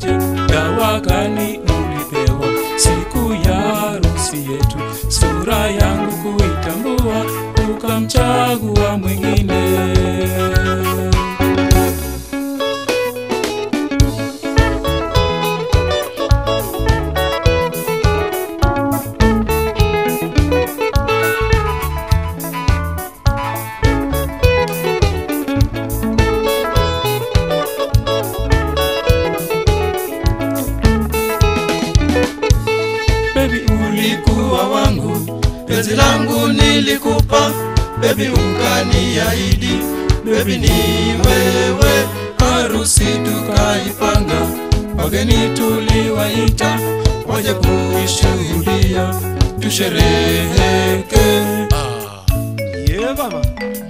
ulioje, dawa gani ulipewa siku ya harusi yetu, sura yangu kuitambua, ukamchagua mwingine. Baby ulikuwa wangu, penzi langu nilikupa, baby ukaniahidi, baby ni wewe. Harusi tukaipanga, wageni tuliwaita, waje kuishuhudia, tushereheke. Yeah baba.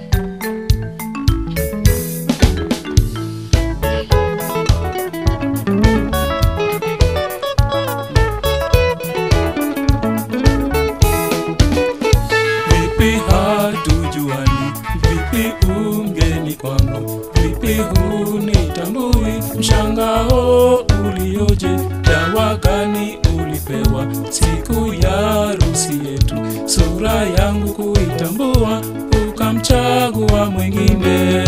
Hatujuani, vipi umgeni kwangu, vipi hunitambui, mshangao ulioje, dawa gani ulipewa siku ya harusi yetu, sura yangu kuitambua, ukamchagua mwingine.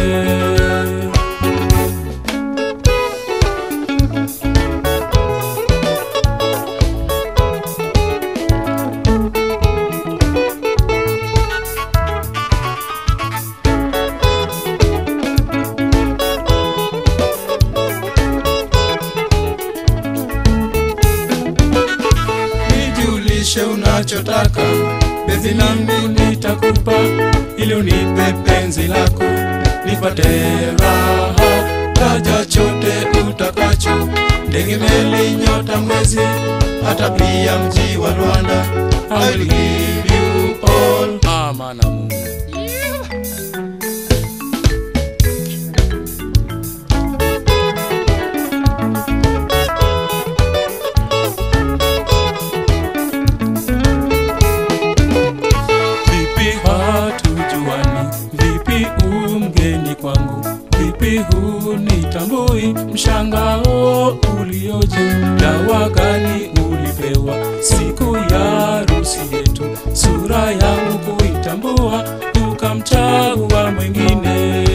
Unachotaka baby, nami nitakupa, ili unipe penzi lako, nipate raha. Taja chote utakacho, ndege, meli, nyota, mwezi, hata pia mji wa Rwanda. I will give you all. Amana Mungu. Vipi umgeni kwangu, vipi hunitambui, mshangao ulioje, dawa gani ulipewa siku ya harusi yetu, sura yangu kuitambua, ukamchagua mwingine.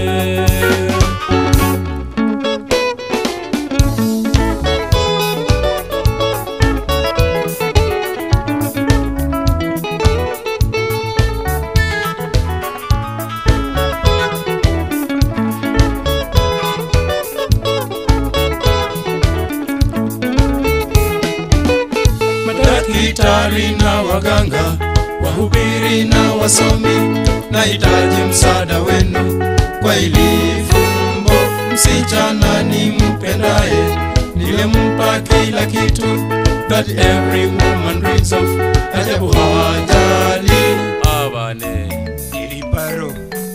Madaktari na waganga, wahubiri na wasomi, nahitaji msaada wenu kwa hili fumbo. Msichana nimpendaye, nilimpa kila kitu, that every woman dreams of, ajabu hawajali. Abane Iliparo.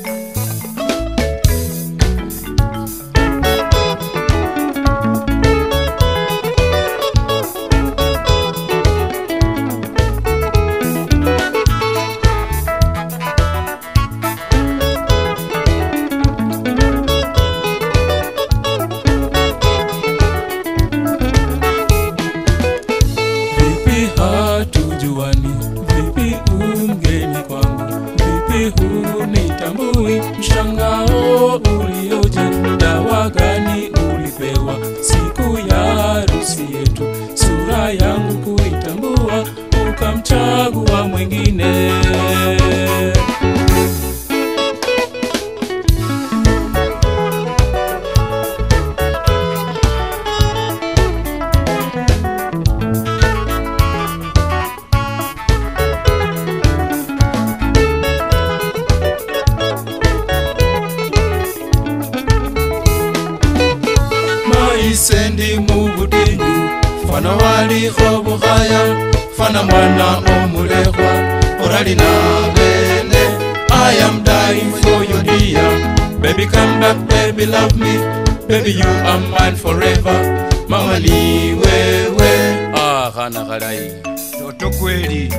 Hatujuani, vipi umgeni kwangu, vipi hunitambui, mshangao ulioje, dawa gani ulipewa siku ya harusi yetu, sura yangu kuitambua, ukamchagua mwingine. Sendi mubutinyu, fana wali obuhaya, fana mwana omulekwa, orali na bene. I am dying for your dear, baby come back, baby love me, baby you are mine forever, mama ni wewe. Hana kalai Toto kweli.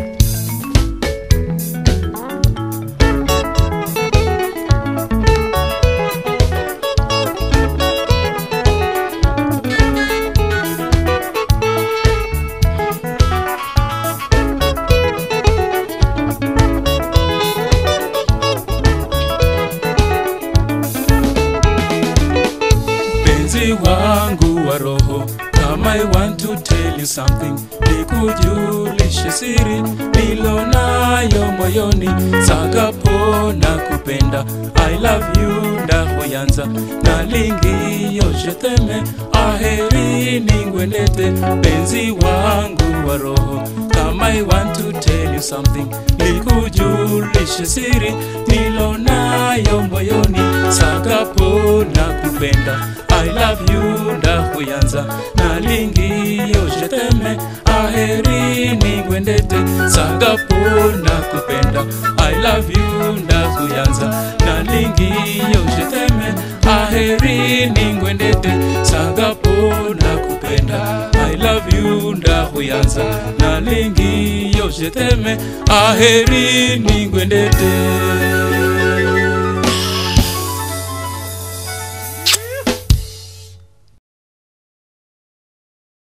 Come, I want to tell you something, nikujulishe siri nilonayo moyoni, sakapona kupenda. I love you ndahoyanza nalingiyo jeteme, aheri ningwendete penzi wangu wa roho. Come, I want to tell you something, nikujulishe siri nilonayo moyoni, sakapona kupenda. I love you ndahoyanza nalingiyo jeteme, aheri ningwendete sakapona kupenda. I love you ndahoyanza nalingiyo jeteme, aheri ningwendete sakapona kupenda. I love you ndahoyanza nalingiyo jeteme, aheri ningwendete.